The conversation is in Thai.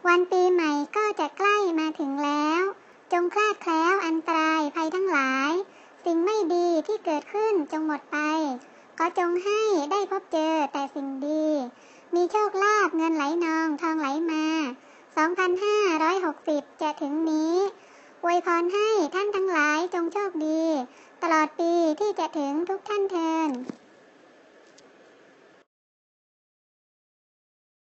วันปีใหม่ก็จะใกล้มาถึงแล้วจงคลาดแคล้วอันตรายภัยทั้งหลายสิ่งไม่ดีที่เกิดขึ้นจงหมดไปขอจงให้ได้พบเจอแต่สิ่งดีมีโชคลาภเงินไหลนองทองไหลมา2560จะถึงนี้อวยพรให้ท่านทั้งหลายจงโชคดีตลอดปีที่จะถึงทุกท่านเทอญ